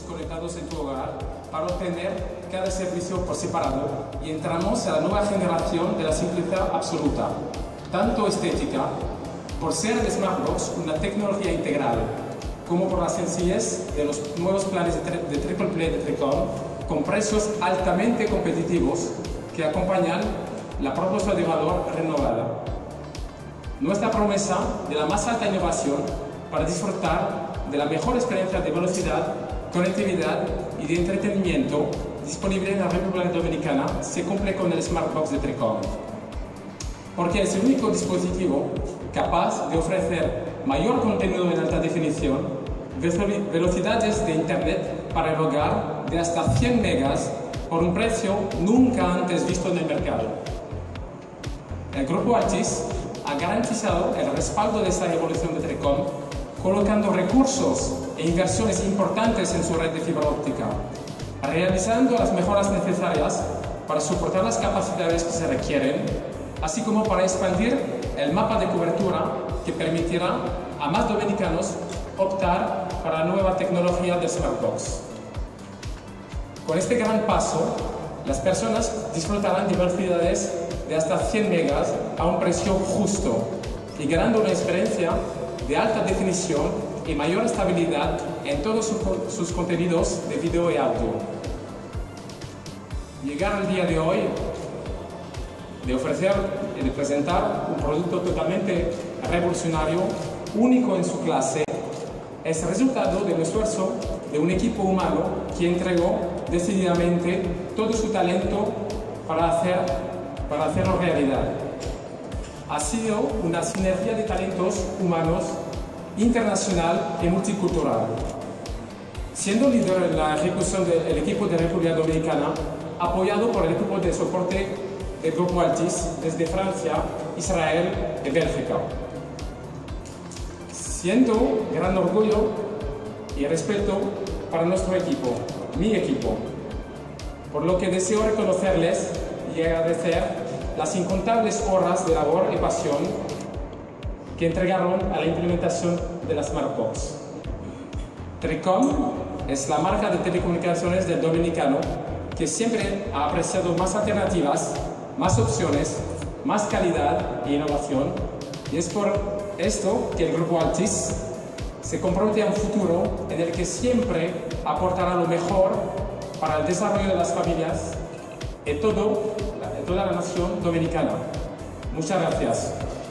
conectados en tu hogar para obtener cada servicio por separado y entramos a la nueva generación de la simplicidad absoluta, tanto estética, por ser el Smartbox una tecnología integral, como por la sencillez de los nuevos planes de Triple Play de Trecom, con precios altamente competitivos que acompañan la propuesta de valor renovada. Nuestra promesa de la más alta innovación para disfrutar de la mejor experiencia de velocidad, conectividad y de entretenimiento disponible en la República Dominicana se cumple con el Smartbox de Trecom, porque es el único dispositivo capaz de ofrecer mayor contenido en alta definición, velocidades de Internet para el hogar de hasta 100 megas por un precio nunca antes visto en el mercado. El Grupo Altis ha garantizado el respaldo de esta evolución de Trecom, colocando recursos e inversiones importantes en su red de fibra óptica, realizando las mejoras necesarias para soportar las capacidades que se requieren, así como para expandir el mapa de cobertura que permitirá a más dominicanos optar para la nueva tecnología del Smartbox. Con este gran paso, las personas disfrutarán de velocidades de hasta 100 megas a un precio justo y ganando una experiencia de alta definición y mayor estabilidad en todos sus contenidos de video y audio. Llegar al día de hoy de ofrecer y de presentar un producto totalmente revolucionario, único en su clase, es el resultado del esfuerzo de un equipo humano que entregó decididamente todo su talento para hacerlo realidad. Ha sido una sinergia de talentos humanos internacional y multicultural. Siendo líder en la ejecución del equipo de República Dominicana, apoyado por el equipo de soporte del Grupo Altis desde Francia, Israel y Bélgica. Siendo gran orgullo y respeto para nuestro equipo, mi equipo, por lo que deseo reconocerles y agradecer las incontables horas de labor y pasión que entregaron a la implementación de la Smartbox. Trecom es la marca de telecomunicaciones del dominicano que siempre ha apreciado más alternativas, más opciones, más calidad e innovación, y es por esto que el Grupo Altis se compromete a un futuro en el que siempre aportará lo mejor para el desarrollo de las familias y toda la nación dominicana. Muchas gracias.